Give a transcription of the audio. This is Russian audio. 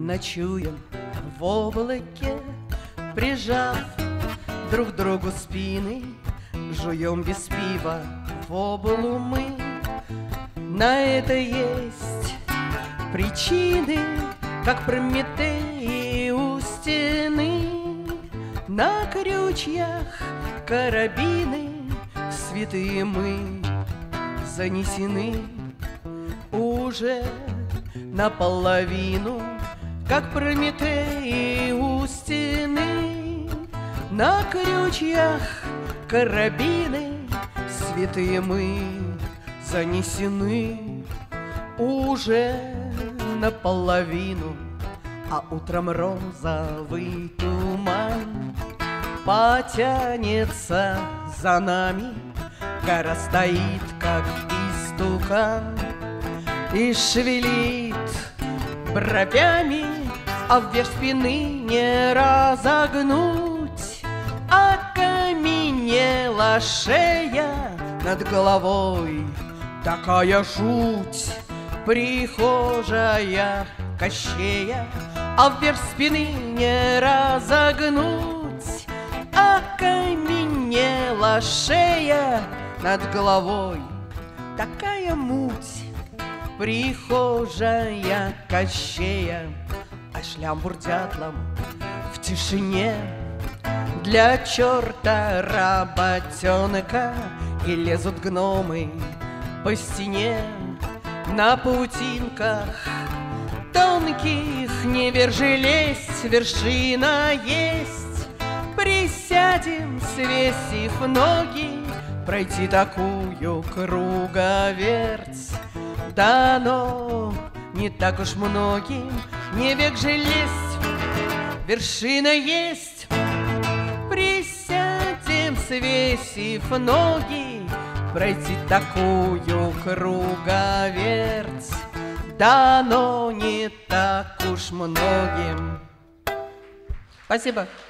Ночуем в облаке, прижав друг другу спины, жуем без пива в облу мы. На это есть причины, как Прометей у стены. На крючьях карабины, святые мы занесены уже наполовину, как Прометей у стены. На крючьях карабины, святые мы занесены уже наполовину. А утром розовый туман потянется за нами. Гора стоит, как истукан, и шевелит бровями, а вверх спины не разогнуть. Окаменела шея над головой, такая жуть. Прихожая Кощея, а вверх спины не разогнуть. Окаменела шея над головой, такая муть. Прихожая Кощея, а шлямбур дятлом в тишине для черта работенка. И лезут гномы по стене на паутинках тонких. Не вержи лезть, вершина есть. Присядем, свесив ноги, пройти такую круговерть дано не так уж многим. Не век же лезть, вершина есть. Присядем, свесив ноги, пройти такую круговерть дано не так уж многим. Спасибо.